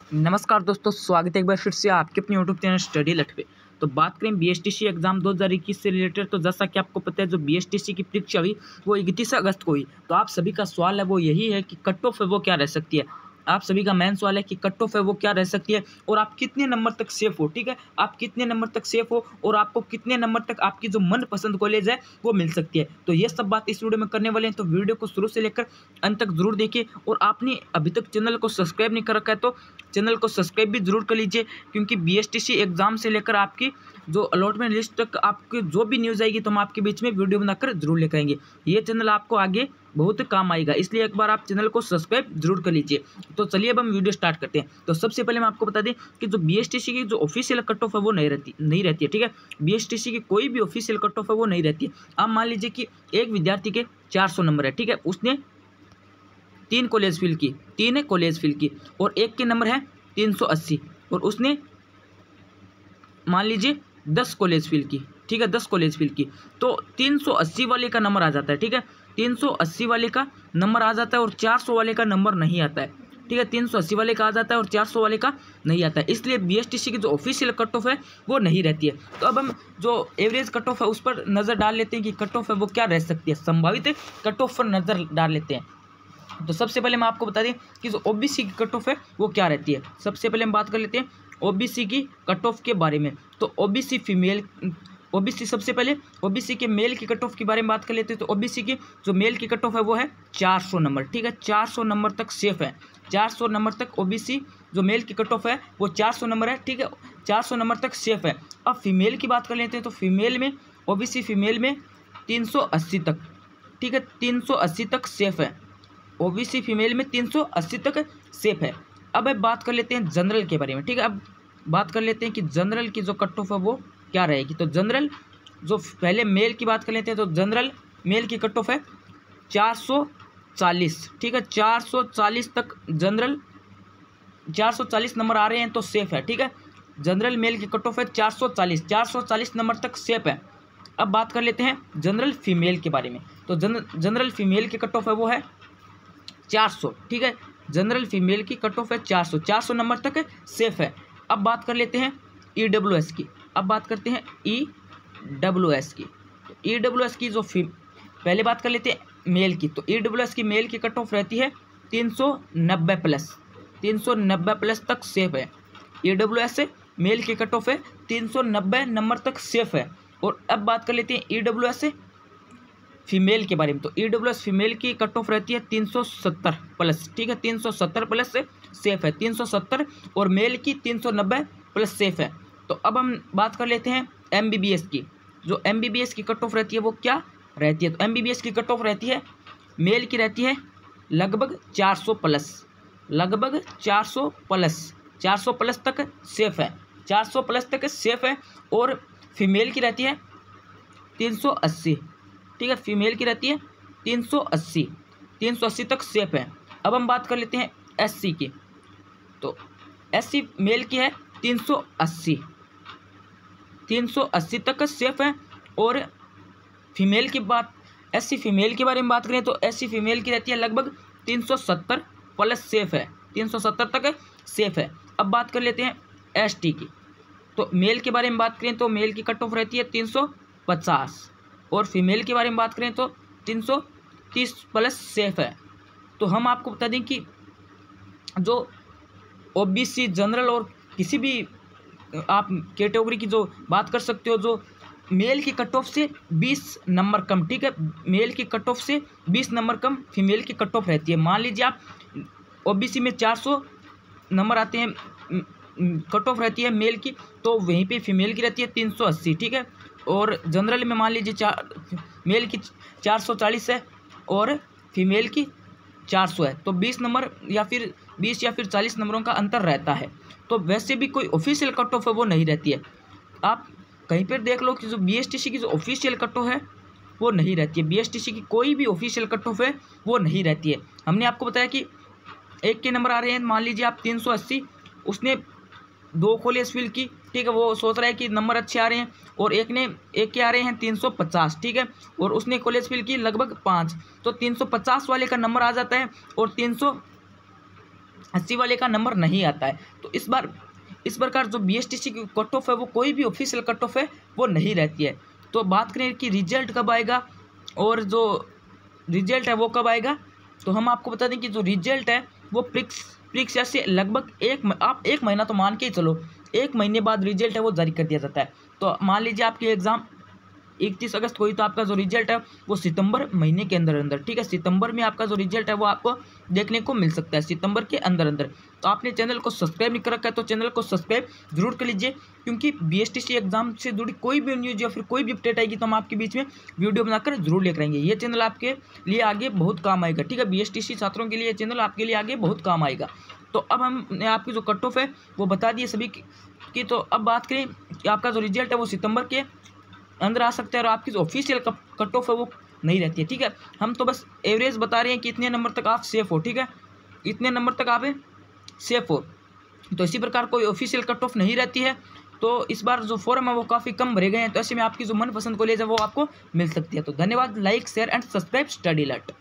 नमस्कार दोस्तों, स्वागत है एक बार फिर से आपके अपने यूट्यूब चैनल स्टडी लट पे। तो बात करें बीएसटीसी एग्जाम 2021 से रिलेटेड। तो जैसा कि आपको पता है, जो बीएसटीसी की परीक्षा हुई वो 31 अगस्त को हुई। तो आप सभी का सवाल है वो यही है कि कट ऑफ है वो क्या रह सकती है। आप सभी का मेन सवाल है कि कट ऑफ है वो क्या रह सकती है और आप कितने नंबर तक सेफ हो। ठीक है, आप कितने नंबर तक सेफ हो और आपको कितने नंबर तक आपकी जो मनपसंद कॉलेज है वो मिल सकती है। तो ये सब बात इस वीडियो में करने वाले हैं। तो वीडियो को शुरू से लेकर अंत तक जरूर देखिए। और आपने अभी तक चैनल को सब्सक्राइब नहीं कर रखा है तो चैनल को सब्सक्राइब भी जरूर कर लीजिए, क्योंकि बीएसटीसी एग्जाम से लेकर आपकी जो अलॉटमेंट लिस्ट तक आपकी जो भी न्यूज़ आएगी तो हम आपके बीच में वीडियो बनाकर जरूर लेकर आएंगे। ये चैनल आपको आगे बहुत काम आएगा, इसलिए एक बार आप चैनल को सब्सक्राइब जरूर कर लीजिए। तो चलिए अब हम वीडियो स्टार्ट करते हैं। तो सबसे पहले मैं आपको बता दें कि जो बीएसटीसी की जो ऑफिशियल कट ऑफ है वो नहीं रहती है। ठीक है, बीएसटीसी की कोई भी ऑफिशियल कट ऑफ है वो नहीं रहती है। आप मान लीजिए कि एक विद्यार्थी के 400 नंबर है। ठीक है, उसने 3 कॉलेज फिल की, 3 कॉलेज फिल की और एक के नंबर है 380 और उसने मान लीजिए 10 कॉलेज फिल की। ठीक है, 10 कॉलेज फिल की तो 380 वाले का नंबर आ जाता है। ठीक है, 380 वाले का नंबर आ जाता है और 400 वाले का नंबर नहीं आता है। ठीक है, 380 वाले का आ जाता है और 400 वाले का नहीं आता है। इसलिए बीएसटीसी की जो ऑफिशियल कट ऑफ है वो नहीं रहती है। तो अब हम जो एवरेज कट ऑफ है उस पर नज़र डाल लेते हैं कि कट ऑफ है वो क्या रह सकती है। संभावित कट ऑफ पर नज़र डाल लेते हैं। तो सबसे पहले मैं आपको बता दें कि जो ओबीसी की कट ऑफ है वो क्या रहती है। सबसे पहले हम बात कर लेते हैं ओबीसी की कट ऑफ के बारे में। तो ओबीसी सबसे पहले ओबीसी के मेल की कट ऑफ के बारे में बात कर लेते हैं। तो ओबीसी की जो मेल की कट ऑफ है वो है 400 नंबर। ठीक है, 400 नंबर तक सेफ है। 400 नंबर तक ओबीसी जो मेल की कट ऑफ है वो 400 नंबर है। ठीक है, 400 नंबर तक सेफ है। अब फीमेल की बात कर लेते हैं। तो फीमेल में ओबीसी फीमेल में 380 तक। ठीक है, 380 तक सेफ है। ओबीसी फीमेल में 380 तक सेफ है। अब बात कर लेते हैं जनरल के बारे में। ठीक है, अब बात कर लेते हैं कि जनरल की जो कट ऑफ है वो क्या रहेगी। तो जनरल जो पहले मेल की बात कर लेते हैं। तो जनरल मेल की कट ऑफ है 440। ठीक है, 440 तक जनरल 440 नंबर आ रहे हैं तो सेफ है। ठीक है, जनरल मेल की कट ऑफ है 440 नंबर तक सेफ है। अब बात कर लेते हैं जनरल फीमेल के बारे में। तो जनरल फीमेल की कट ऑफ है वो है 400। ठीक है, जनरल फीमेल की कट ऑफ है 400 नंबर तक सेफ है। अब बात कर लेते हैं ईडब्ल्यूएस की। अब बात करते हैं ईडब्ल्यूएस की। तो ईडब्ल्यूएस की जो पहले बात कर लेते हैं मेल की। तो ईडब्ल्यूएस की मेल की कट ऑफ रहती है 390 प्लस। 390 प्लस तक सेफ है। ईडब्ल्यूएस मेल की कट ऑफ है 390 नंबर तक सेफ है। और अब बात कर लेते हैं ईडब्ल्यूएस फीमेल के बारे में। तो ईडब्ल्यूएस फीमेल की कट ऑफ रहती है 370 प्लस। ठीक है, 370 प्लस से सेफ है। 370 और मेल की 390 प्लस सेफ है। तो अब हम बात कर लेते हैं एमबीबीएस की। जो एमबीबीएस की कट ऑफ रहती है वो क्या रहती है। तो एमबीबीएस की कट ऑफ रहती है मेल की रहती है लगभग 400 प्लस। लगभग 400 प्लस तक सेफ है। 400 प्लस तक सेफ है। और फीमेल की रहती है 380। ठीक है, फीमेल की रहती है 380 तक सेफ है। अब हम बात कर लेते हैं एससी की। तो एससी मेल की है 380 तक सेफ है। और फीमेल की बात एससी फीमेल के बारे में बात करें तो एससी फीमेल की रहती है लगभग 370 प्लस सेफ है। 370 तक सेफ है। अब बात कर लेते हैं एसटी की। तो मेल के बारे में बात करें तो मेल की कट ऑफ रहती है 350 और फीमेल के बारे में बात करें तो 330 प्लस सेफ है। तो हम आपको बता दें कि जो ओबीसी जनरल और किसी भी आप कैटेगरी की जो बात कर सकते हो, जो मेल की कट ऑफ से 20 नंबर कम। ठीक है, मेल की कट ऑफ से 20 नंबर कम फीमेल की कट ऑफ रहती है। मान लीजिए आप ओबीसी में 400 नंबर आते हैं कट ऑफ रहती है मेल की, तो वहीं पे फीमेल की रहती है 380। ठीक है, और जनरल में मान लीजिए मेल की 440 है और फीमेल की 400 है। तो 20 नंबर या फिर 40 नंबरों का अंतर रहता है। तो वैसे भी कोई ऑफिशियल कट ऑफ है वो नहीं रहती है। आप कहीं पर देख लो कि जो बीएसटीसी की जो ऑफिशियल कट ऑफ है वो नहीं रहती है। बीएसटीसी की कोई भी ऑफिशियल कट ऑफ है वो नहीं रहती है। हमने आपको बताया कि एक के नंबर आ रहे हैं, मान लीजिए आप 380, उसने 2 कॉलेज फिल की। ठीक है, वो सोच रहा है कि नंबर अच्छे आ रहे हैं और एक के आ रहे हैं 350। ठीक है, और उसने कॉलेज फिल की लगभग 5, तो 350 वाले का नंबर आ जाता है और 80 वाले का नंबर नहीं आता है। तो इस प्रकार जो BSTC की कट ऑफ है वो कोई भी ऑफिशियल कट ऑफ है वो नहीं रहती है। तो बात करें कि रिजल्ट कब आएगा और जो रिजल्ट है वो कब आएगा, तो हम आपको बता दें कि जो रिजल्ट है वो परीक्षा से लगभग आप एक महीना तो मान के ही चलो, 1 महीने बाद रिजल्ट है वो जारी कर दिया जाता है। तो मान लीजिए आपकी एग्ज़ाम 31 अगस्त को हुई, तो आपका जो रिजल्ट है वो सितंबर महीने के अंदर अंदर, ठीक है, सितंबर में आपका जो रिजल्ट है वो आपको देखने को मिल सकता है, सितंबर के अंदर अंदर। तो आपने चैनल को सब्सक्राइब नहीं कर रखा है तो चैनल को सब्सक्राइब जरूर कर लीजिए, क्योंकि BSTC एग्जाम से जुड़ी कोई भी न्यूज़ या फिर कोई भी अपडेट आएगी तो हम आपके बीच में वीडियो बनाकर जरूर लेकर आएंगे। ये चैनल आपके लिए आगे बहुत काम आएगा, ठीक है, BSTC छात्रों के लिए ये चैनल आपके लिए आगे बहुत काम आएगा। तो अब हमने आपकी जो कट ऑफ है वो बता दिए सभी की। तो अब बात करें कि आपका जो रिजल्ट है वो सितंबर के अंदर आ सकता है और आपकी जो ऑफिशियल कट ऑफ है वो नहीं रहती है, ठीक है। हम तो बस एवरेज बता रहे हैं कि इतने नंबर तक आप सेफ हो, ठीक है, इतने नंबर तक आप सेफ हो। तो इसी प्रकार कोई ऑफिशियल कट ऑफ नहीं रहती है। तो इस बार जो फॉर्म है वो काफ़ी कम भरे गए हैं, तो ऐसे में आपकी जो मनपसंद कॉलेज है वो आपको मिल सकती है। तो धन्यवाद, like share and subscribe study alert.